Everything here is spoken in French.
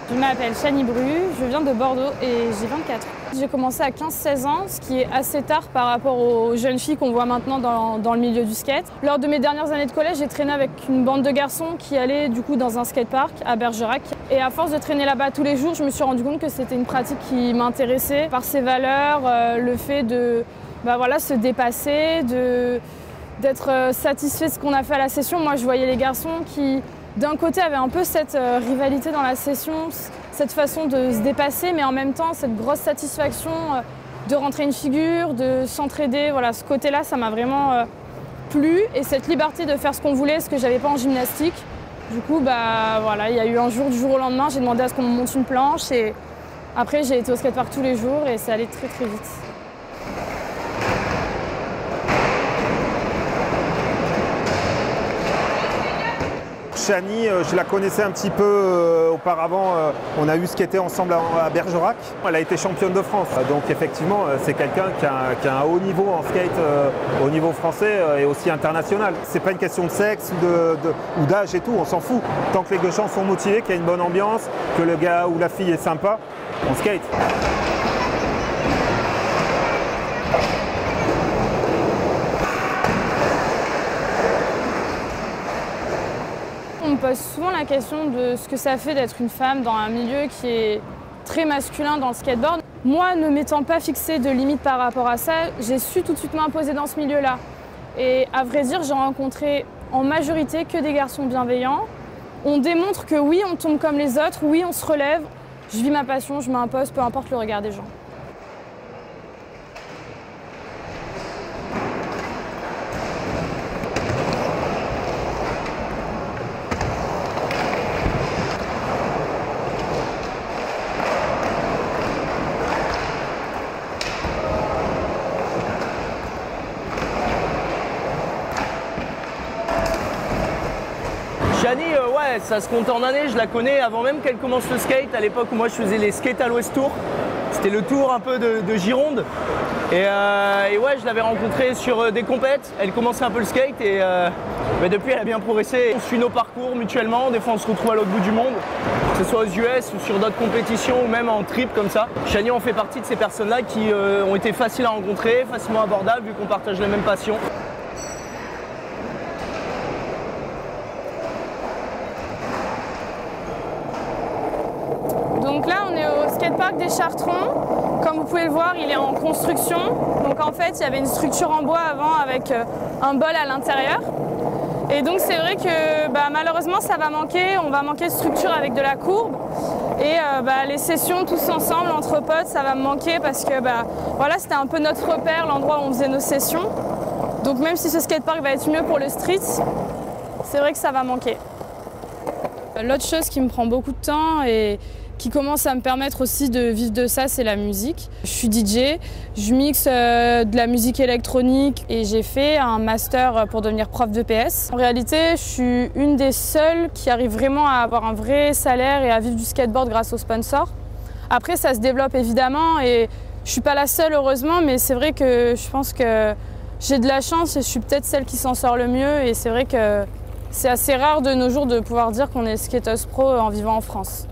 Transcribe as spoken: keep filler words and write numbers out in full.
Je m'appelle Chani Bru, je viens de Bordeaux et j'ai vingt-quatre ans. J'ai commencé à quinze seize ans, ce qui est assez tard par rapport aux jeunes filles qu'on voit maintenant dans, dans le milieu du skate. Lors de mes dernières années de collège, j'ai traîné avec une bande de garçons qui allaient du coup dans un skatepark à Bergerac. Et à force de traîner là-bas tous les jours, je me suis rendu compte que c'était une pratique qui m'intéressait par ses valeurs, euh, le fait de bah voilà, se dépasser, de, d'être satisfait de ce qu'on a fait à la session. Moi, je voyais les garçons qui, d'un côté, avaient un peu cette euh, rivalité dans la session, cette façon de se dépasser, mais en même temps, cette grosse satisfaction euh, de rentrer une figure, de s'entraider. Voilà, ce côté-là, ça m'a vraiment euh, plu. Et cette liberté de faire ce qu'on voulait, ce que j'avais pas en gymnastique. Du coup, bah, voilà, il y a eu un jour, du jour au lendemain, j'ai demandé à ce qu'on me monte une planche. Et après, j'ai été au skatepark tous les jours et c'est allé très, très vite. Chani, je la connaissais un petit peu euh, auparavant, euh, on a eu skaté ensemble à, à Bergerac. Elle a été championne de France, donc effectivement c'est quelqu'un qui, qui a un haut niveau en skate euh, au niveau français euh, et aussi international. C'est pas une question de sexe ou, de, de, ou d'âge et tout, on s'en fout. Tant que les deux gens sont motivés, qu'il y a une bonne ambiance, que le gars ou la fille est sympa, on skate. On me pose souvent la question de ce que ça fait d'être une femme dans un milieu qui est très masculin dans le skateboard. Moi, ne m'étant pas fixée de limite par rapport à ça, j'ai su tout de suite m'imposer dans ce milieu-là. Et à vrai dire, j'ai rencontré en majorité que des garçons bienveillants. On démontre que oui, on tombe comme les autres, oui, on se relève. Je vis ma passion, je m'impose, peu importe le regard des gens. Chani, euh, ouais, ça se compte en années, je la connais avant même qu'elle commence le skate, à l'époque où moi je faisais les skates à l'Ouest Tour. C'était le tour un peu de, de Gironde. Et, euh, et ouais, je l'avais rencontrée sur des compètes, elle commençait un peu le skate et euh, bah depuis elle a bien progressé. On suit nos parcours mutuellement, des fois on se retrouve à l'autre bout du monde, que ce soit aux U S ou sur d'autres compétitions ou même en trip comme ça. Chani en fait partie de ces personnes-là qui euh, ont été faciles à rencontrer, facilement abordables vu qu'on partage les mêmes passions. Donc là, on est au skatepark des Chartrons. Comme vous pouvez le voir, il est en construction. Donc en fait, il y avait une structure en bois avant avec un bol à l'intérieur. Et donc c'est vrai que bah, malheureusement, ça va manquer. On va manquer de structure avec de la courbe. Et euh, bah, les sessions tous ensemble, entre potes, ça va me manquer parce que bah, voilà, c'était un peu notre repère, l'endroit où on faisait nos sessions. Donc même si ce skatepark va être mieux pour le street, c'est vrai que ça va manquer. L'autre chose qui me prend beaucoup de temps et qui commence à me permettre aussi de vivre de ça, c'est la musique. Je suis D J, je mixe euh, de la musique électronique et j'ai fait un master pour devenir prof de P S. En réalité, je suis une des seules qui arrive vraiment à avoir un vrai salaire et à vivre du skateboard grâce aux sponsors. Après, ça se développe évidemment et je suis pas la seule heureusement, mais c'est vrai que je pense que j'ai de la chance et je suis peut-être celle qui s'en sort le mieux et c'est vrai que c'est assez rare de nos jours de pouvoir dire qu'on est skateuse pro en vivant en France.